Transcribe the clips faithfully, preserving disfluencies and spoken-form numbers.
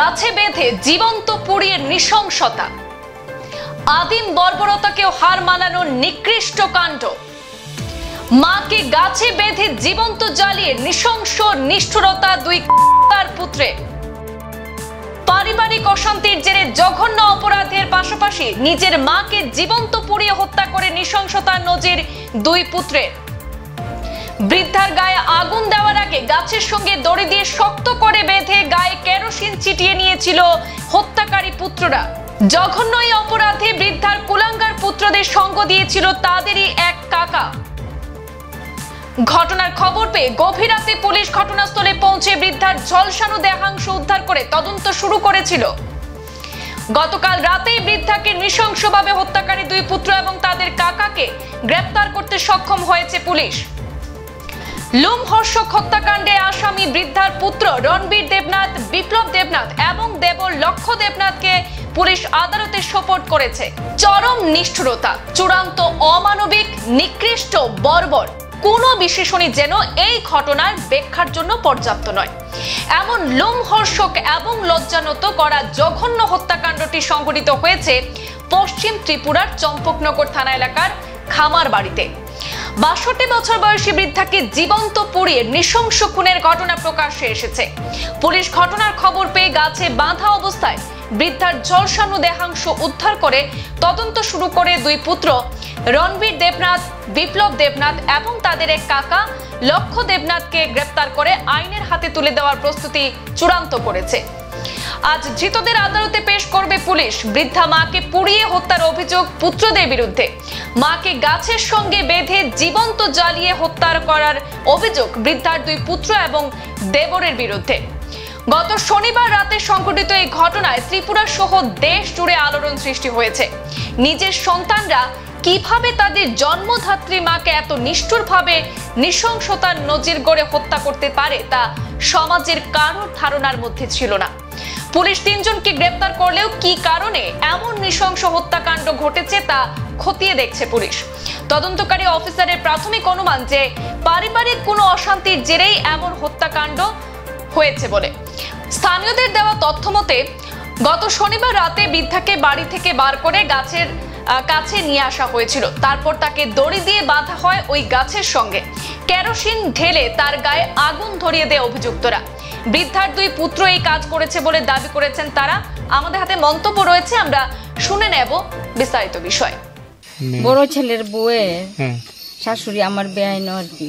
গাছে বেঁধে জীবন্ত পুড়িয়ে নৃশংসতা, আদিম বর্বরতাকেও হার মানানোর নিকৃষ্ট কাণ্ড। মাকে গাছে বেঁধে জীবন্ত জ্বালিয়ে নৃশংস নিষ্ঠুরতা দুই পুত্রে। পারিবারিক অশান্তির জেরে জঘন্য অপরাধের পাশাপাশি নিজের মাকে জীবন্ত পুড়িয়ে হত্যা করে নৃশংসতার নজির দুই পুত্রের। বৃদ্ধার গায়ে আগুন দেওয়ার আগে গাছের সঙ্গে দড়ি দিয়ে শক্ত করে বেঁধে গায়ে কেরোসিন ছিটিয়ে নিয়েছিল হত্যাকারী পুত্ররা। জঘন্য এই অপরাধে বৃদ্ধার কুলাঙ্গার পুত্রদের সঙ্গ দিয়েছিল তাদেরই এক কাকা। ঘটনার খবর পেয়ে গভীর রাতে পুলিশ ঘটনাস্থলে পৌঁছে বৃদ্ধার ঝলসানো দেহাংশ উদ্ধার করে তদন্ত শুরু করেছিল। গতকাল রাতেই বৃদ্ধাকে নৃশংসভাবে হত্যাকারী দুই পুত্র এবং তাদের কাকাকে গ্রেপ্তার করতে সক্ষম হয়েছে পুলিশ। লোমহর্ষক হত্যাকাণ্ডে আসামি বৃদ্ধার পুত্র রণবীর দেবনাথ, বিপ্লব দেবনাথ এবং দেবর লক্ষ্য দেবনাথকে পুলিশ আদালতে সোপর্দ করেছে। চরম নিষ্ঠুরতা, চূড়ান্ত অমানবিক, নিকৃষ্ট, বর্বর কোন বিশেষণই যেন এই ঘটনার ব্যাখ্যার জন্য পর্যাপ্ত নয়। এমন লোমহর্ষক এবং লজ্জানত করা জঘন্য হত্যাকাণ্ডটি সংঘটিত হয়েছে পশ্চিম ত্রিপুরার চম্পকনগর থানা এলাকার খামার বাড়িতে। বাষট্টি বছর বয়সী বৃদ্ধাকে জীবন্ত পুড়িয়ে নৃশংস খুনের ঘটনা প্রকাশ্যে এসেছে। পুলিশ ঘটনার খবর পেয়ে গাছে বাঁধা অবস্থায় বৃদ্ধার ঝলসানো দেহাংশ উদ্ধার করে তদন্ত শুরু করে দুই পুত্র রণবীর দেবনাথ, বিপ্লব দেবনাথ এবং তাদের এক কাকা লক্ষ্য দেবনাথকে গ্রেপ্তার করে আইনের হাতে তুলে দেওয়ার প্রস্তুতি চূড়ান্ত করেছে। আজ ধৃতদের আদালতে পেশ করবে পুলিশ। বৃদ্ধা মাকে পুড়িয়ে হত্যার অভিযোগ পুত্রদের বিরুদ্ধে। মাকে গাছের সঙ্গে বেঁধে জীবন্ত জ্বালিয়ে হত্যা করার অভিযোগ বৃদ্ধার দুই পুত্র এবং দেবরের বিরুদ্ধে। গত শনিবার রাতে সংঘটিত এই ঘটনায় ত্রিপুরা সহ দেশ জুড়ে আলোড়ন সৃষ্টি হয়েছে। নিজের সন্তানরা কিভাবে তাদের জন্মধাত্রী মাকে এত নিষ্ঠুরভাবে নৃশংসতার নজির গড়ে হত্যা করতে পারে তা সমাজের কারোর ধারণার মধ্যে ছিল না। পুলিশ তিনজনকে গ্রেপ্তার করলেও কি কারণে এমন নৃশংস হত্যাকাণ্ড ঘটেছে তা খতিয়ে দেখছে পুলিশ। তদন্তকারী অফিসারের প্রাথমিক অনুমান যে পারিবারিক কোনো অশান্তির জেরেই এমন হত্যাকাণ্ড হয়েছে বলে। স্থানীয়দের দেওয়া তথ্য মতে গত শনিবার রাতে বৃদ্ধাকে বাড়ি থেকে বার করে গাছের কাছে নিয়ে আসা হয়েছিল। তারপর তাকে দড়ি দিয়ে বাঁধা হয় ওই গাছের সঙ্গে। কেরোসিন ঢেলে তার গায়ে আগুন ধরিয়ে দেয় অভিযুক্তরা। বৃদ্ধার দুই পুত্র এই কাজ করেছে বলে দাবি করেছেন তারা। আমাদের হাতে মন্তব্য রয়েছে, আমরা শুনে নেব বিস্তারিত বিষয়। বড় ছেলের বউয়ে শাশুড়ি আমার বেআইন আর কি।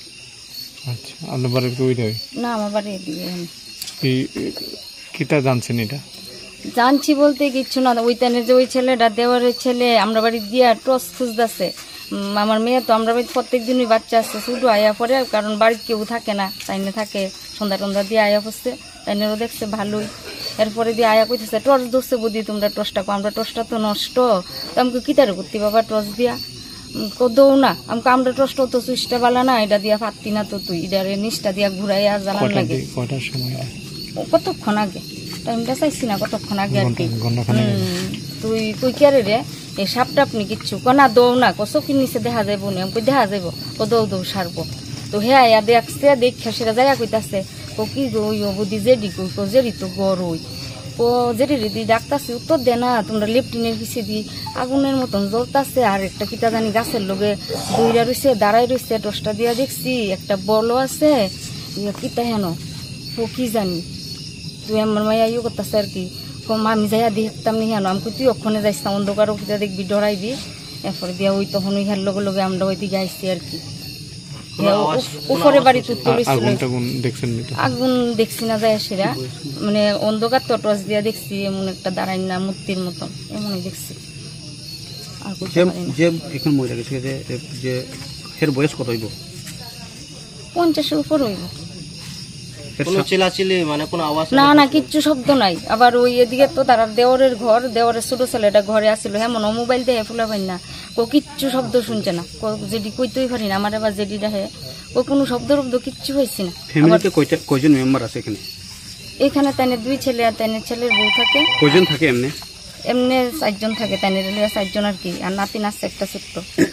আচ্ছা, আপনার বাড়ি কই দেয়? না, আমার বাড়ি এদিকে। এই কিটা জানছেন এটা? জানছি বলতে কিচ্ছু না। ওই তানের যে ওই ছেলেটা দেওয়ারের ছেলে আমরা বাড়ি দিয়া টস খুঁজতেছে। আমার মেয়ে তো আমরা বাড়িতে প্রত্যেক দিনই বাচ্চা আসছে, শুধু আয়া পরে, কারণ বাড়িতে কেউ থাকে না, তাইনে থাকে সন্ধ্যা টন্ধা দিয়ে আয়া পড়ছে। তাইনেরও দেখছে ভালোই। এরপরে দিয়ে আয়া কইতেছে টর্চ ধরছে বুদ্ধি তোমরা টর্চটা কো। আমরা টর্চটা তো নষ্ট, তো আমাকে কিতারে করতে বাবা টর্চ দিয়া দৌ না। আমাকে আমরা টর্চটা তো সুইচটা বালা না, এটা দিয়া ফাটতি না তো তুই এটারে নিচটা দিয়া ঘুরাইয়া জ্বালান লাগে। কতক্ষণ আগে টাইমটা চাইছি না, কতক্ষণ আগে আর কি। তুই কই কেরে রে এই সাপটা আপনি কিচ্ছু কনা দৌ না কচকির নিচে দেখা যাইব নি। আমি দেখা যাইব ও দৌ দৌ সারবো। তো হ্যাঁ আয়া দেখছে, দেখা সেটা যাইয়া কইতাছে ও কি গো বুদ্ধি জেডি কই কো জেডি তো গড় ওই ও জেডি রেডি ডাকতাছে উত্তর দে না। তোমরা লেফটিনের পিছিয়ে দি আগুনের মতন জ্বলতাছে। আর একটা কিতা জানি গাছের লোকে দইরা রয়েছে, দাঁড়াই রয়েছে। দশটা দিয়া দেখছি একটা বলও আছে, কিতা হেন ও কি জানি। তুই আমার মাইয়া ইয়ে করতেছে আর কি। কম আমি যাইয়া দেখতাম নি হেন। আমি তুই ওখানে যাইস না, অন্ধকার কিতা দেখবি ডরাইবি। এরপরে দিয়া ওই তখন ওই হার লগে লগে আমরা ওইদিকে আইসি আর কি। উপরে বাড়ি তুলতে আগুন দেখছি না যায় সেরা, মানে অন্ধকার তো টর্চ দিয়া দেখছি এমন একটা দাঁড়াই না মূর্তির মতন এমনই দেখছি। পঞ্চাশের উপর হইব। না না কিচ্ছু শব্দ নাই। আবার ওই এদিকে তো তারা দেওয়ারের ঘর, দেওয়ারের ছোট ছেলেটা ঘরে আসছিল। হ্যাঁ মনে মোবাইল দেখে ফুলা পাই না, ও কিচ্ছু শব্দ শুনছে না। যেটি কইতেই পারি না, আমার আবার যেটি দেখে ও কোনো শব্দ শব্দ কিচ্ছু হয়েছে না। কয়জন মেম্বার আছে এখানে? এখানে তাইনে দুই ছেলে আর তাইনের ছেলের বউ থাকে। কয়জন থাকে এমনি? এমনি চারজন থাকে, তাইনের চারজন আর কি। আর নাতি নাচছে একটা ছোট্ট।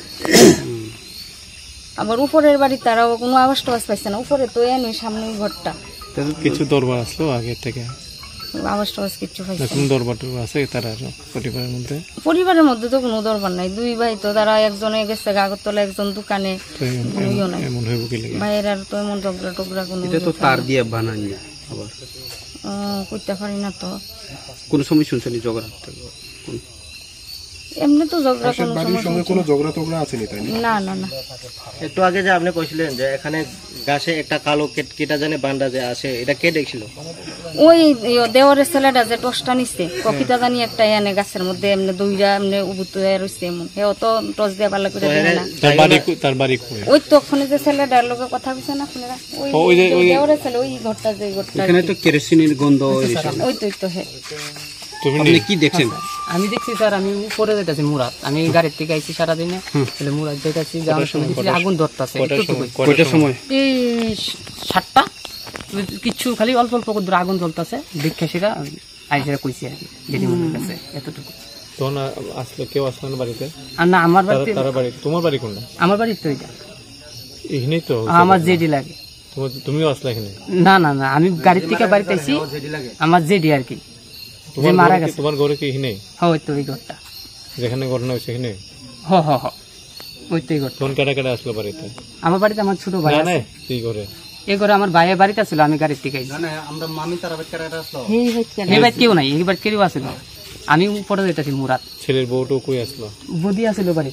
আবার উপরের বাড়ি তারাও কোনো আওয়াজ টাওয়াজ পাইছে না। উপরে তো এনে সামনে ঘরটা কিছু দরবার আসলো আগে থেকে। আওয়াজ টাওয়াজ কিচ্ছু পাইছি না। কোন দরবার টরবার আছে তারা পরিবারের মধ্যে? পরিবারের মধ্যে তো কোনো দরবার নাই, দুই ভাই তো, তারা একজনে গেছে আগরতলা, একজন দোকানে, ইও নাই। এমন হইব কি লাগে? ভাইয়ের আর তো এমন ঝগড়া টগড়া কোনো এটা তো তার দিয়ে বানান না আবার করতে পারি না তো। কোন সময় শুনছেন ঝগড়া? কোন এমনি তো ঝগড়া কোনো বাড়ির সঙ্গে কোনো ঝগড়া টগড়া আছে নি? তাই না না না। একটু আগে যে আপনি কইছিলেন যে এখানে গাছে একটা কালো কেটা জানে বান্দা যে আছে, এটা কে দেখছিল? ওই দেওয়ারের ছেলেটা যে টসটা নিচ্ছে, কপিতা জানি একটা এনে গাছের মধ্যে এমনি দুইটা এমনি উবুত রয়েছে এমন, হেও তো টস দিয়ে ভালো করে দেখে না। তার বাড়ি তার বাড়ি কই? ওই তো ওখানে যে ছেলেটার লোকে কথা কইছে না আপনারা, ওই দেওয়ারের ছেলে, ওই ঘরটা যে ঘরটা এখানে তো কেরোসিনের গন্ধ। ওই তো তো হ্যাঁ। আপনি কি দেখছেন? আমি দেখছি স্যার, আমি উপরে যেতেছি মুরাদ, আমি গাড়ির থেকে আইছি সারাদিনে, তাহলে মুরাদ যেতেছি, যাওয়ার সময় দেখছি আগুন ধরতেছে। কয়টার সময়? এই সাতটা, কিচ্ছু খালি অল্প অল্প করে আগুন জ্বলতেছে, দেখে সেটা আইসা কইছি আর কি, যেটি মনে কাছে এতটুকু। তখন আসলে কেউ আসলো না বাড়িতে? আর না, আমার বাড়িতে, তার বাড়ি, তোমার বাড়ি কোনটা? আমার বাড়ি তো এটা এখানেই তো। আমার জেডি লাগে। তুমিও আসলে এখানে? না না না, আমি গাড়ির থেকে বাড়িতে আইছি, আমার জেডি আর কি, যে মারা গেছে। তোমার ঘরে কি এখানে? হ্যাঁ, ওই তো ওই ঘরটা যেখানে ঘটনা হয়েছে এখানে? হ হ হ ওই তো এই ঘরটা। তখন কেটা কেটা আসলো বাড়িতে? আমার বাড়িতে আমার ছোট ভাই আছে। কি করে? এই ঘরে আমার ভাইয়ের বাড়িতে ছিল, আমি গাড়ির থেকে আইছি। আমরা মামি তারা বেকার আসলো, এই বাড়ি কেউ নাই, এই বাড়ি কেউ আসলো, আমি উপরে যেতেছি মুরাদ। ছেলের বউটো কই আসলো? বদি আসলো বাড়ি।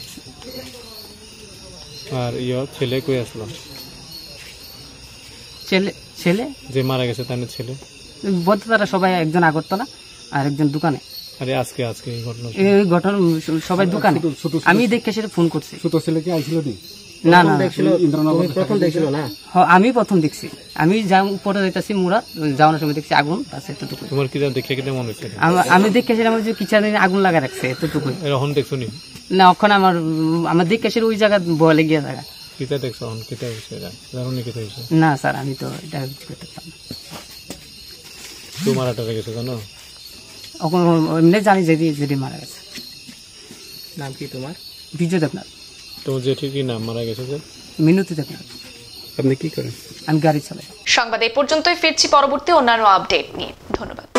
আর ইয়ে ছেলে কই আসলো? ছেলে ছেলে যে মারা গেছে তার ছেলে? বলতে তারা সবাই, একজন আগরতলা আর একজন দোকানে। আরে আজকে আজকে এই ঘটনা? এই ঘটনা সবাই দোকানে, আমি দেখে সেটা ফোন করছি। ছোট ছেলে কি আইছিল দি? না না, প্রথম দেখছিল না? হ্যাঁ, আমি প্রথম দেখছি, আমি যা উপরে যাইতেছি মুরাদ, যাওয়ানোর সময় দেখছি আগুন, বাস এতটুকু। তোমার কি দেখে কিনা মনে হচ্ছে? আমি দেখে সেটা আমার যে কিচা আগুন লাগা রাখছে এতটুকুই। এরকম দেখছো নি? না, ওখানে আমার আমার দেখে সেটা ওই জায়গা বলে গিয়ে জায়গা। কিতা দেখছো? কিতা হয়েছে? জানো নি কিতা হয়েছে? না স্যার, আমি তো এটা করতে পারতাম না। তোমার হাতে গেছে জানো? ওখানে এমনি জানি যে যেটি মারা গেছে। নাম কি তোমার? বিজয় দেবনাথ। তোমার জেঠি কি নাম মারা গেছে? যে মিনতি দেবনাথ। আপনি কি করেন? আমি গাড়ি চালাই। সংবাদ এই পর্যন্তই, ফিরছি পরবর্তী অন্যান্য আপডেট নিয়ে। ধন্যবাদ।